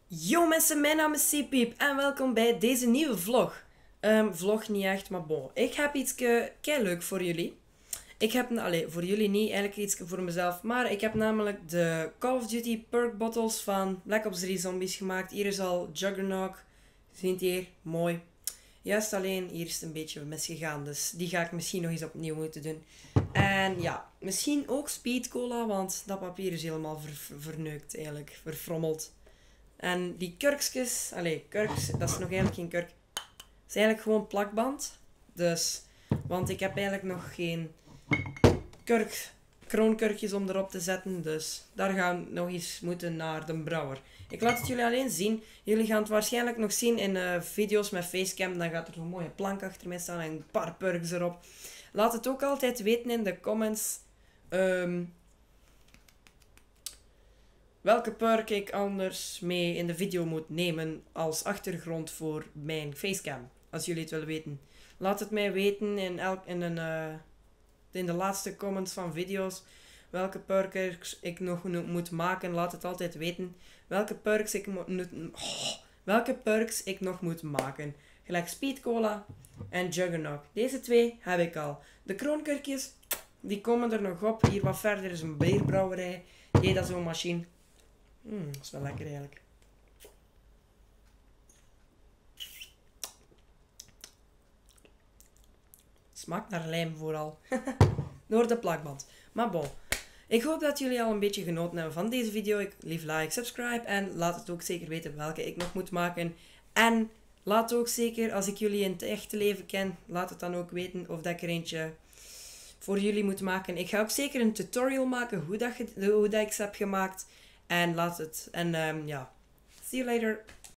Yo mensen, mijn naam is Cpiep en welkom bij deze nieuwe vlog. Vlog niet echt, maar bon. Ik heb iets leuk voor jullie. Ik heb, voor jullie niet, eigenlijk iets voor mezelf. Maar ik heb namelijk de Call of Duty perk bottles van Black Ops 3 Zombies gemaakt. Hier is al Juggernaut. Ziet hier, mooi. Juist alleen, hier is het een beetje misgegaan. Dus die ga ik misschien nog eens opnieuw moeten doen. En ja, misschien ook Speed Cola, want dat papier is helemaal verneukt eigenlijk. Verfrommeld. En die kurkjes, kurks, dat is nog eigenlijk geen kurk. Het is eigenlijk gewoon plakband. Dus, want ik heb eigenlijk nog geen kroonkurkjes om erop te zetten. Dus daar gaan we nog eens moeten naar de brouwer. Ik laat het jullie alleen zien. Jullie gaan het waarschijnlijk nog zien in video's met facecam. Dan gaat er zo'n mooie plank achter mij staan en een paar perks erop. Laat het ook altijd weten in de comments. Welke perk ik anders mee in de video moet nemen als achtergrond voor mijn facecam. Als jullie het willen weten. Laat het mij weten in de laatste comments van video's. Welke perks ik nog moet maken. Laat het altijd weten. Welke perks ik nog moet maken. Gelijk Speed Cola en Juggernaut. Deze twee heb ik al. De kroonkurkjes, die komen er nog op. Hier wat verder is een bierbrouwerij. Die dat zo'n machine. Dat is wel lekker eigenlijk. Smaakt naar lijm vooral. Door de plakband. Maar bon. Ik hoop dat jullie al een beetje genoten hebben van deze video. Leave like, subscribe en laat het ook zeker weten welke ik nog moet maken. En laat ook zeker, als ik jullie in het echte leven ken, laat het dan ook weten of dat ik er eentje voor jullie moet maken. Ik ga ook zeker een tutorial maken hoe dat ik ze heb gemaakt. En laat het. En ja. See you later.